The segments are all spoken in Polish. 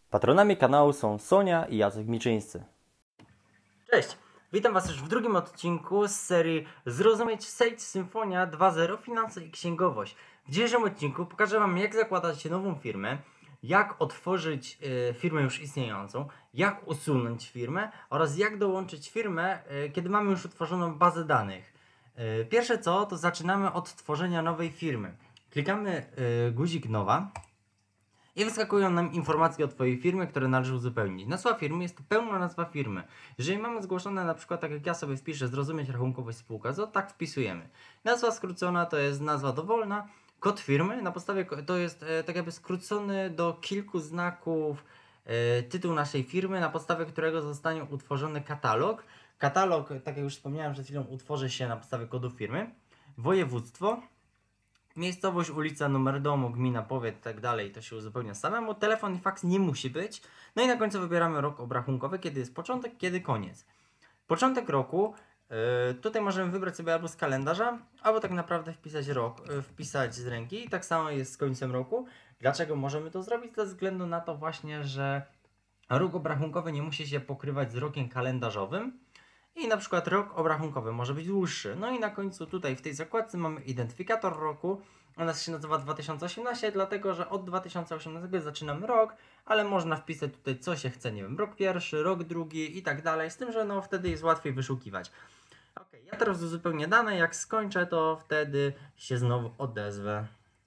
Patronami kanału są Sonia i Jacek Miczyńscy. Cześć! Witam Was już w drugim odcinku z serii Zrozumieć Sage Symphonia 2.0 Finanse i Księgowość. W dzisiejszym odcinku pokażę Wam, jak zakładać nową firmę, jak otworzyć firmę już istniejącą, jak usunąć firmę oraz jak dołączyć firmę, kiedy mamy już utworzoną bazę danych. Pierwsze co, to zaczynamy od tworzenia nowej firmy. Klikamy guzik Nowa. I wyskakują nam informacje o Twojej firmie, które należy uzupełnić. Nazwa firmy jest to pełna nazwa firmy. Jeżeli mamy zgłoszone na przykład, tak jak ja sobie wpiszę, zrozumieć rachunkowość spółka ZOO, tak wpisujemy. Nazwa skrócona to jest nazwa dowolna. Kod firmy na podstawie to jest tak jakby skrócony do kilku znaków tytuł naszej firmy, na podstawie którego zostanie utworzony katalog. Katalog, tak jak już wspomniałem przed chwilą, utworzy się na podstawie kodu firmy. Województwo. Miejscowość, ulica, numer domu, gmina, powiat i tak dalej, to się uzupełnia samemu. Telefon i faks nie musi być. No i na końcu wybieramy rok obrachunkowy, kiedy jest początek, kiedy koniec. Początek roku, tutaj możemy wybrać sobie albo z kalendarza, albo tak naprawdę wpisać rok, wpisać z ręki. I tak samo jest z końcem roku. Dlaczego możemy to zrobić? Ze względu na to właśnie, że rok obrachunkowy nie musi się pokrywać z rokiem kalendarzowym. I na przykład rok obrachunkowy może być dłuższy. No i na końcu tutaj w tej zakładce mamy identyfikator roku. Ona się nazywa 2018, dlatego że od 2018 zaczynamy rok, ale można wpisać tutaj co się chce, nie wiem, rok pierwszy, rok drugi i tak dalej, z tym, że no wtedy jest łatwiej wyszukiwać. Ok, ja teraz uzupełnię dane, jak skończę, to wtedy się znowu odezwę.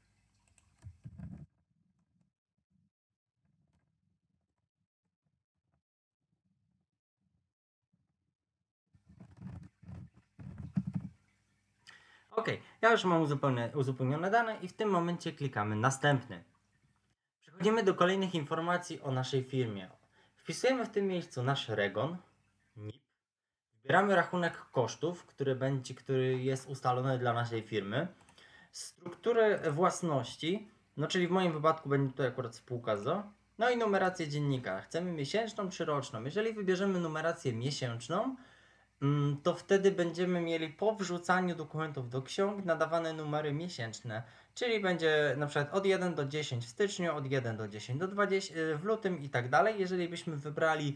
Ok, ja już mam uzupełnione dane i w tym momencie klikamy następny. Przechodzimy do kolejnych informacji o naszej firmie. Wpisujemy w tym miejscu nasz REGON, NIP, wybieramy rachunek kosztów, który jest ustalony dla naszej firmy, strukturę własności, no czyli w moim wypadku będzie tutaj akurat spółka ZOO, no i numerację dziennika. Chcemy miesięczną czy roczną? Jeżeli wybierzemy numerację miesięczną, to wtedy będziemy mieli po wrzucaniu dokumentów do ksiąg nadawane numery miesięczne, czyli będzie na przykład od 1 do 10 w styczniu, od 1 do 10 do 20 w lutym i tak dalej. Jeżeli byśmy wybrali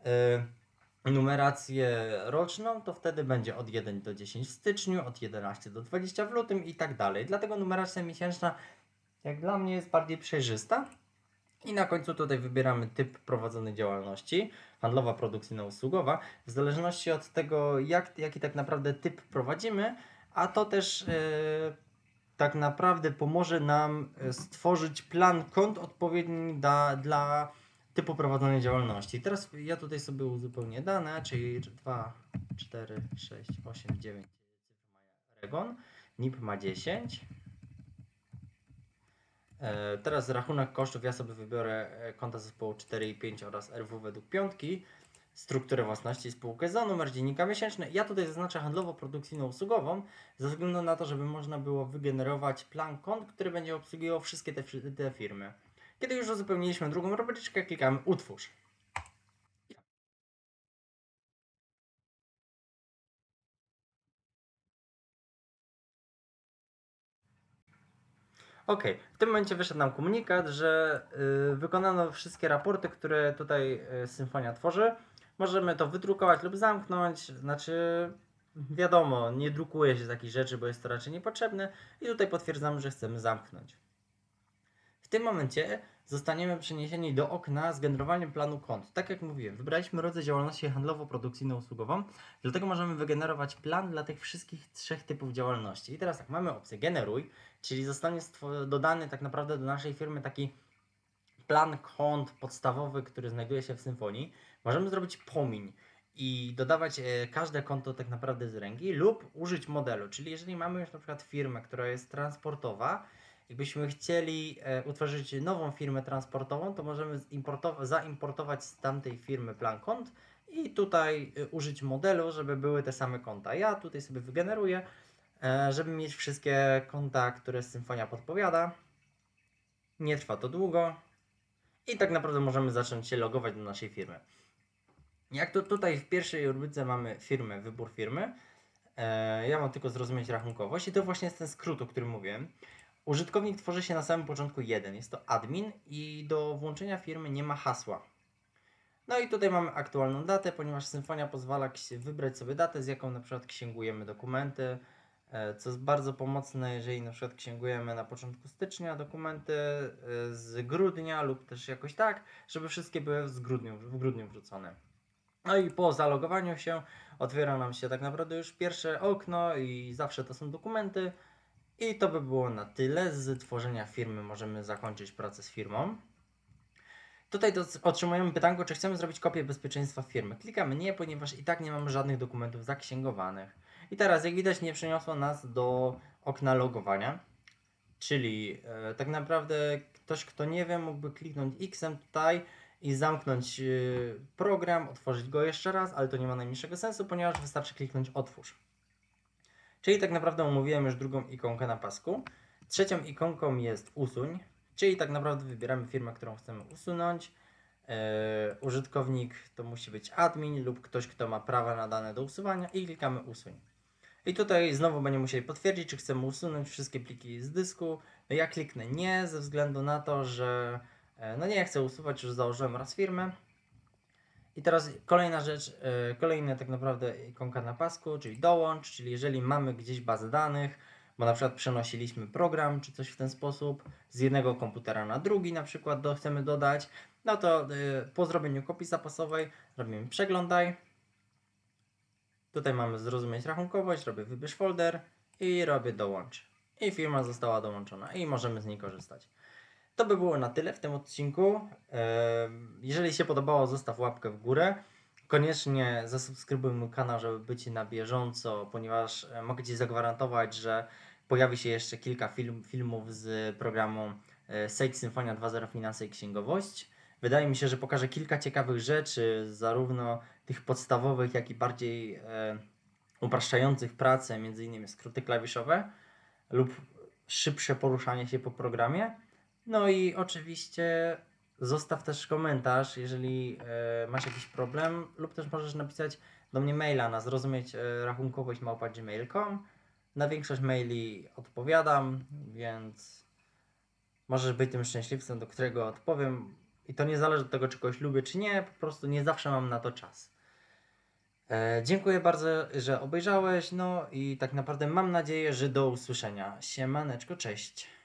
numerację roczną, to wtedy będzie od 1 do 10 w styczniu, od 11 do 20 w lutym i tak dalej. Dlatego numeracja miesięczna, jak dla mnie, jest bardziej przejrzysta. I na końcu tutaj wybieramy typ prowadzonej działalności, handlowa, produkcyjna, usługowa, w zależności od tego, jaki tak naprawdę typ prowadzimy, a to też tak naprawdę pomoże nam stworzyć plan kont odpowiedni dla typu prowadzonej działalności. Teraz ja tutaj sobie uzupełnię dane, czyli 2, 4, 6, 8, 9 REGON, NIP ma 10. Teraz rachunek kosztów, ja sobie wybiorę konta zespołu 4 i 5 oraz RW według piątki, strukturę własności, spółkę ZOO, numer dziennika miesięczny. Ja tutaj zaznaczę handlowo-produkcyjno-usługową, ze względu na to, żeby można było wygenerować plan kont, który będzie obsługiwał wszystkie te firmy. Kiedy już uzupełniliśmy drugą rubryczkę, klikamy utwórz. Ok, w tym momencie wyszedł nam komunikat, że wykonano wszystkie raporty, które tutaj Symphonia tworzy. Możemy to wydrukować lub zamknąć, znaczy wiadomo, nie drukuje się takich rzeczy, bo jest to raczej niepotrzebne i tutaj potwierdzamy, że chcemy zamknąć. W tym momencie zostaniemy przeniesieni do okna z generowaniem planu kont. Tak jak mówiłem, wybraliśmy rodzaj działalności handlowo-produkcyjno-usługową, dlatego możemy wygenerować plan dla tych wszystkich trzech typów działalności. I teraz tak, mamy opcję generuj, czyli zostanie dodany tak naprawdę do naszej firmy taki plan kont podstawowy, który znajduje się w Symfonii. Możemy zrobić pomiń i dodawać każde konto tak naprawdę z ręki lub użyć modelu, czyli jeżeli mamy już na przykład firmę, która jest transportowa, jakbyśmy chcieli utworzyć nową firmę transportową, to możemy zaimportować z tamtej firmy plan kont i tutaj użyć modelu, żeby były te same konta. Ja tutaj sobie wygeneruję, żeby mieć wszystkie konta, które Symphonia podpowiada. Nie trwa to długo i tak naprawdę możemy zacząć się logować do naszej firmy. Jak to tutaj w pierwszej rubryce mamy firmę, wybór firmy, ja mam tylko zrozumieć rachunkowość i to właśnie jest ten skrót, o którym mówiłem. Użytkownik tworzy się na samym początku jeden. Jest to admin i do włączenia firmy nie ma hasła. No i tutaj mamy aktualną datę, ponieważ Symfonia pozwala wybrać sobie datę, z jaką na przykład księgujemy dokumenty, co jest bardzo pomocne, jeżeli na przykład księgujemy na początku stycznia dokumenty z grudnia lub też jakoś tak, żeby wszystkie były w grudniu wrzucone. No i po zalogowaniu się otwiera nam się tak naprawdę już pierwsze okno i zawsze to są dokumenty. I to by było na tyle. Z tworzenia firmy możemy zakończyć pracę z firmą. Tutaj otrzymujemy pytanko, czy chcemy zrobić kopię bezpieczeństwa firmy. Klikamy nie, ponieważ i tak nie mamy żadnych dokumentów zaksięgowanych. I teraz, jak widać, nie przeniosło nas do okna logowania. Czyli tak naprawdę ktoś, kto nie wie, mógłby kliknąć X-em tutaj i zamknąć program, otworzyć go jeszcze raz, ale to nie ma najmniejszego sensu, ponieważ wystarczy kliknąć otwórz. Czyli tak naprawdę omówiłem już drugą ikonkę na pasku. Trzecią ikonką jest usuń, czyli tak naprawdę wybieramy firmę, którą chcemy usunąć. Użytkownik to musi być admin lub ktoś, kto ma prawa na dane do usuwania i klikamy usuń. I tutaj znowu będziemy musieli potwierdzić, czy chcemy usunąć wszystkie pliki z dysku. No ja kliknę nie, ze względu na to, że no nie chcę usuwać, już założyłem raz firmę. I teraz kolejna rzecz, kolejna tak naprawdę ikonka na pasku, czyli dołącz, czyli jeżeli mamy gdzieś bazę danych, bo na przykład przenosiliśmy program czy coś w ten sposób z jednego komputera na drugi na przykład chcemy dodać, no to po zrobieniu kopii zapasowej robimy przeglądaj. Tutaj mamy zrozumieć rachunkowość, robię wybierz folder i robię dołącz. I firma została dołączona i możemy z niej korzystać. To by było na tyle w tym odcinku. Jeżeli się podobało, zostaw łapkę w górę. Koniecznie zasubskrybuj mój kanał, żeby być na bieżąco, ponieważ mogę Ci zagwarantować, że pojawi się jeszcze kilka filmów z programu Sage Symfonia 2.0 Finanse i Księgowość. Wydaje mi się, że pokażę kilka ciekawych rzeczy, zarówno tych podstawowych, jak i bardziej upraszczających pracę, m.in. skróty klawiszowe lub szybsze poruszanie się po programie. No i oczywiście zostaw też komentarz, jeżeli masz jakiś problem, lub też możesz napisać do mnie maila na zrozumieć-rachunkowość@gmail.com. Na większość maili odpowiadam, więc możesz być tym szczęśliwcem, do którego odpowiem. I to nie zależy od tego, czy kogoś lubię, czy nie, po prostu nie zawsze mam na to czas. Dziękuję bardzo, że obejrzałeś, no i tak naprawdę mam nadzieję, że do usłyszenia. Siemaneczko, cześć.